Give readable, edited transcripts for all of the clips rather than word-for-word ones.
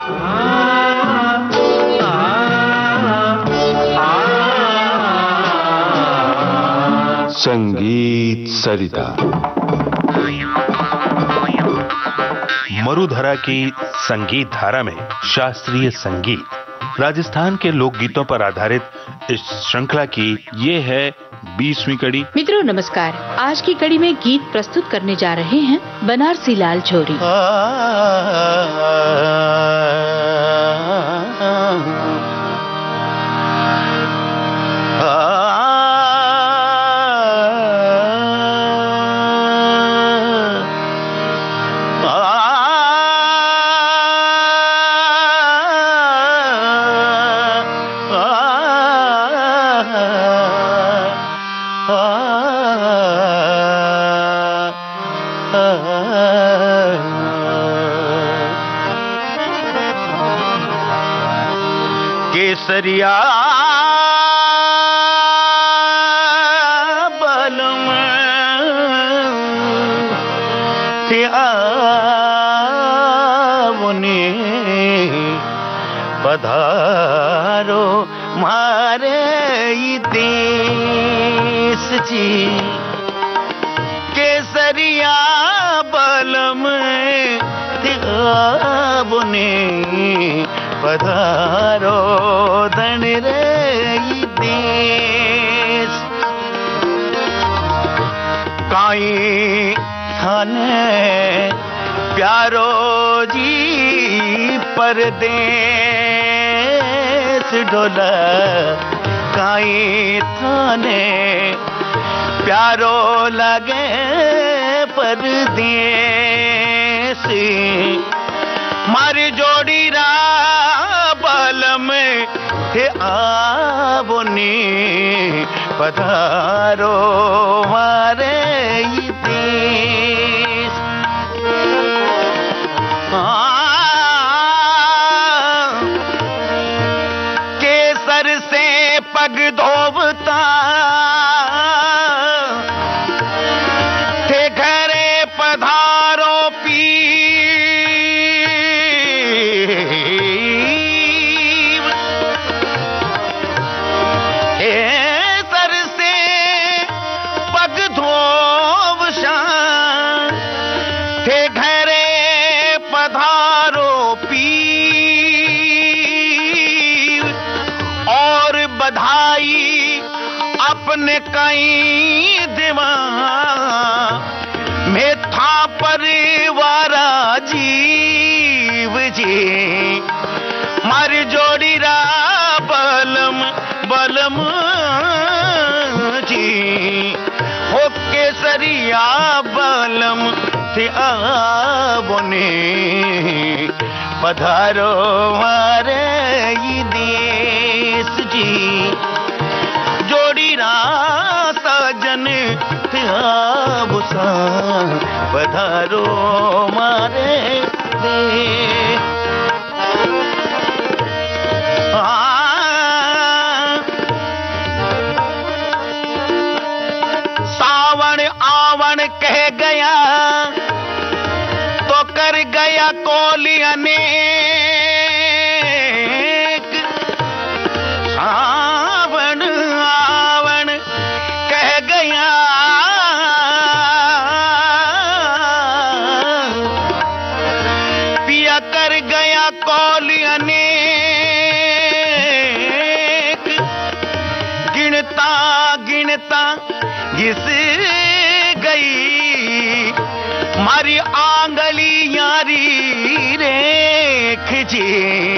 संगीत सरिता मरुधरा की संगीत धारा में शास्त्रीय संगीत राजस्थान के लोकगीतों पर आधारित इस श्रृंखला की ये है 20वीं कड़ी। मित्रों नमस्कार। आज की कड़ी में गीत प्रस्तुत करने जा रहे हैं बनारसी लाल छोरी। केसरिया बलम से आवने पधारो मारे देश जी। केसरिया बलम से आवने पधारो धन रे देश। काई थाने प्यारो जी परदेश डोला। काई थाने प्यारो लगे परदेश। मारी जोड़ी रा बलम थे आवनी पधारो मारे देश। केसर से पग धोवता थे घरे पधारो पी। अपने कई दिवा में था परिवारा जीव जी। मर जोड़ी रा बलम बलम जी। हो केसरिया बलम थे आवने पधारो मारे देश जी। जोड़ी सजन बुसा पधारो मारे दे। सावन आवन कह गया तो कर गया कोली अनेक। सावन आवन कह गया पिया कर गया कोली अनेक। गिनता गिनता घिस गई मारी आंगली यारी रेख जी।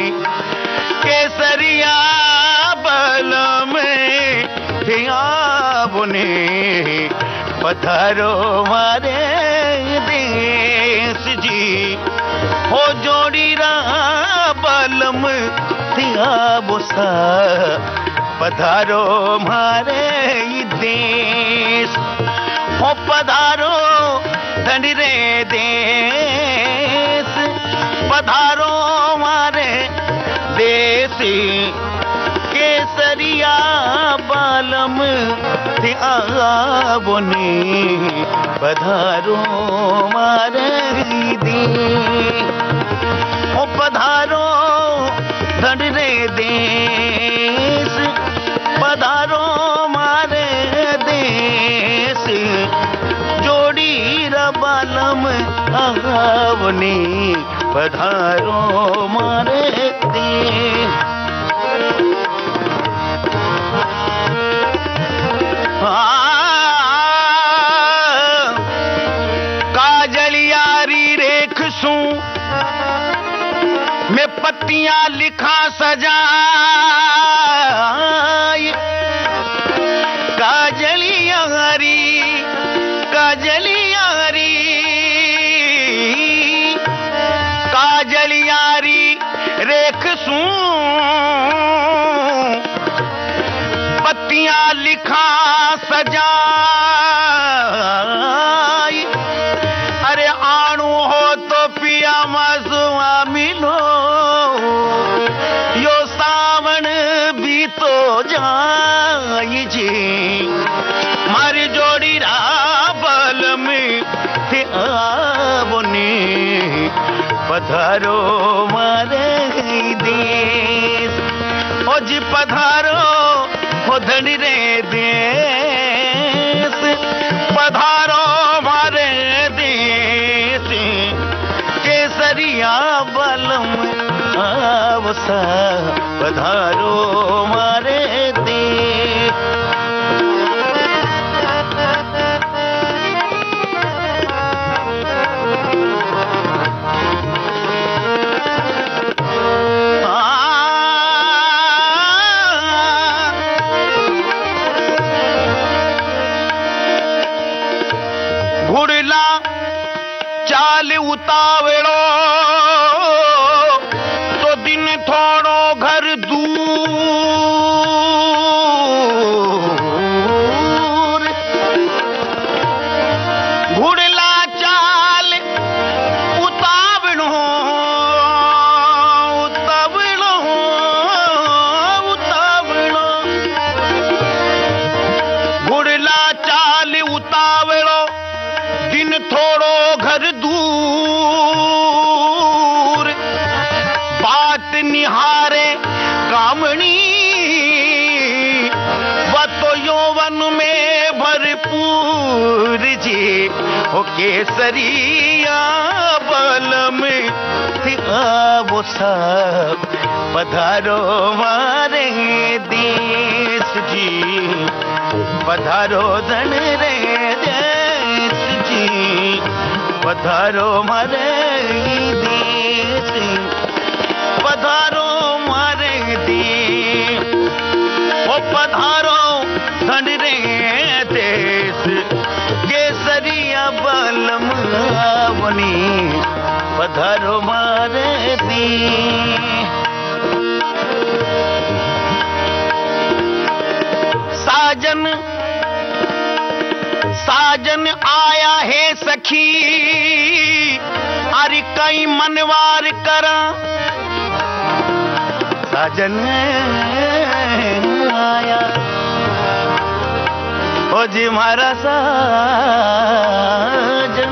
केसरिया बलम थे आवने पधारो मारे देश जी। हो जोड़ी रा बलम थे आबुसा पधारो मारे देश। हो पधारो धनी रे देश। पधारो मारे देश। केसरिया बालम थे आवने पधारो मारे देश। ओ पधारो आवनी पधारो मारे देश। काजलियारी रेख सू मैं पत्तियां लिखा सजाई। काजलियारी काजलियारी काजलियारी रेख सू पत्तियां लिखा सजाई। अरे आणु हो तो पिया मसुआ मिलो, यो सावन भी तो जाई जी। मारी जोड़ी राबल में थे आवने पधारो मारे देश। ओ जी पधारो हो धनी रे देश, पधारो मारे देश। केसरिया बलम आवसा पधारो मारे देश। घुड़ला चाल उतावड़ो तो दिन थोड़ो घर दूर। घुड़ला चाल उतावड़ो उतावड़ो उतावड़ो। घुड़ला चाल उतावड़ो दिन थोड़ो घर दूर। बात निहारे कामणी वो तो यौवन में भरपूर जी। ओ केसरिया बलम वो सब पधारो मारे देश जी। पधारो धन रे देश जी, पधारो मारे देश। पधारो मारे देश, ओ पधारो धन रे देश। केसरिया बलम आवनी पधारो मारे देश। साजन साजन आया है सखी, अरे कई मनवार करा। साजन आया ओ जी मारा साजन।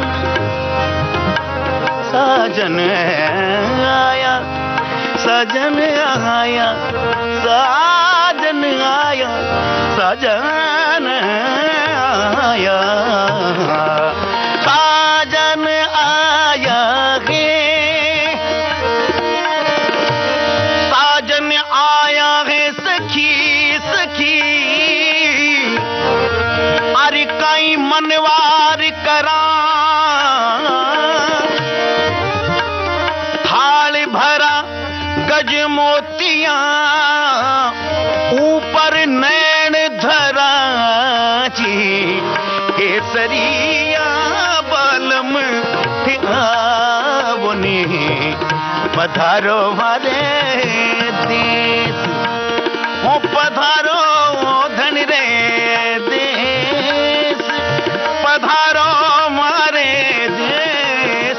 साजन आया साजन आया साजन आया साजन आया साजन आया है। साजन आया है सखी सखी, अरे कई मनवार करा। थाल भरा गज मोतियां ऊपर नैन धरा जी। केसरिया बलम आवनी पधारो मारे देश। ओ पधारो धन रे देश, पधारो मारे देश।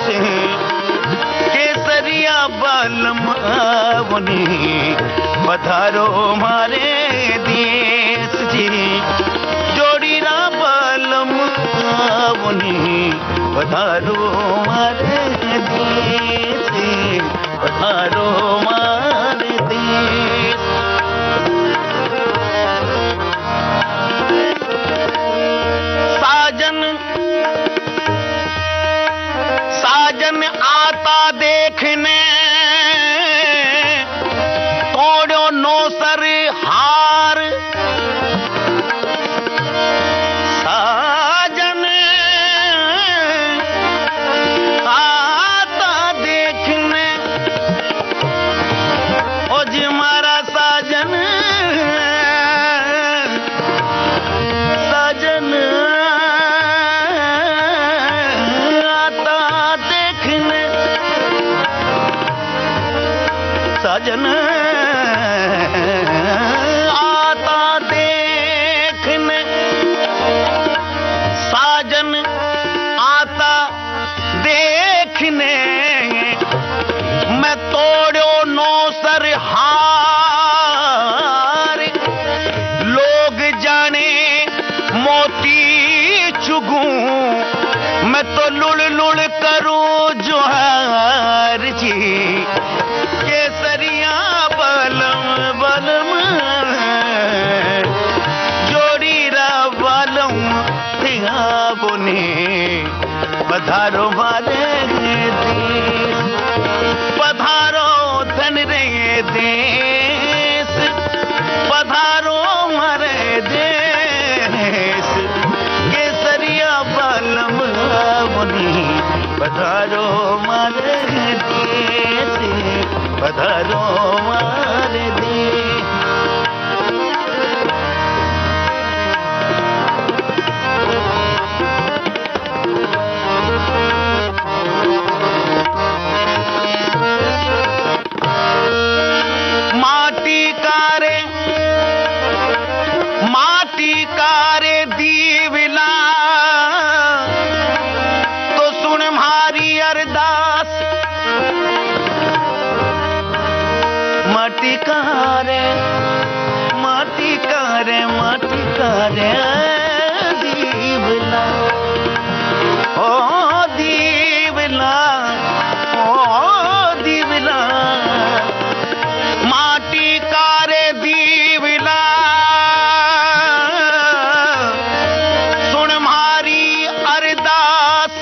केसरिया बलम आवनी पधारो मारे देश जी। जोड़ी रा बलम आवनी पधारो मारे देश। पधारो मारे देश। साजन साजन आ साजन आता देखने, साजन आता देखने, मैं तोड़ो नो सर हार, लोग जाने मोती चुगूं, मैं तो लुड़ लुड़ करूं जोहार जी। केसरिया बलम बलम जोड़ी रा बलम थिया बोने, पधारो मारे देश, पधारो धन रे देश, पधारो मारे देश। केसरिया बलम बोने, पधारो मारे देश, पधारो मारे देश। माटी कारे दीवला, तो सुन मारी अरदास। माटी कारे माटी कारे माटी कारे दीवला, ओ दीवला, ओ दीवला, माटी कारे दीवला, सुन मारी अरदास।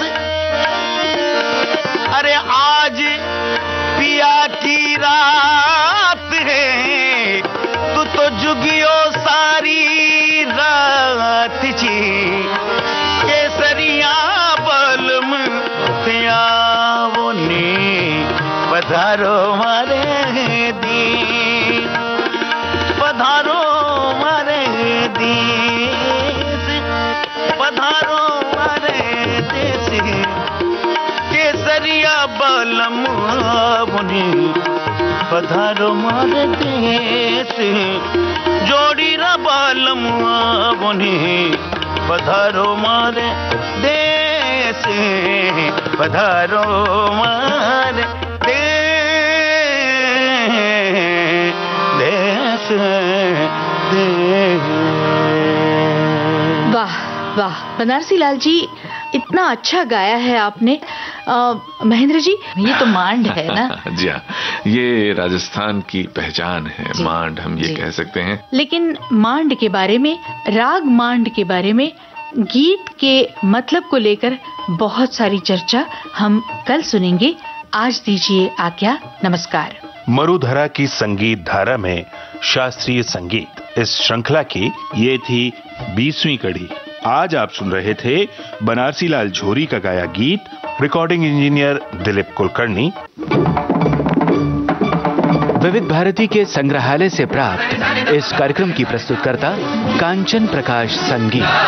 अरे आज पिया की रात है, तू तो जुगियो सारी रात जी। केसरिया बलम त्यावोने, पधारो मारे देश, पधारो मारे देश, पधारो मारे देश। केसरिया बलम बोने, पधारो मारे देश, जोड़ी रा बलम बोने, पधारो मारे देश, पधारो मारे देश, देश। वाह वाह बनारसी लाल जी, इतना अच्छा गाया है आपने। महेंद्र जी, ये तो मांड है ना? जी हाँ, ये राजस्थान की पहचान है, मांड हम ये कह सकते हैं। लेकिन मांड के बारे में, राग मांड के बारे में, गीत के मतलब को लेकर बहुत सारी चर्चा हम कल सुनेंगे। आज दीजिए आज्ञा, नमस्कार। मरुधरा की संगीत धारा में शास्त्रीय संगीत, इस श्रृंखला की ये थी 20वीं कड़ी। आज आप सुन रहे थे बनारसी लाल झोरी का गाया गीत, रिकॉर्डिंग इंजीनियर दिलीप कुलकर्णी। विविध भारती के संग्रहालय से प्राप्त इस कार्यक्रम की प्रस्तुतकर्ता कांचन प्रकाश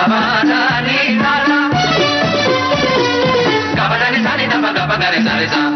संगीत।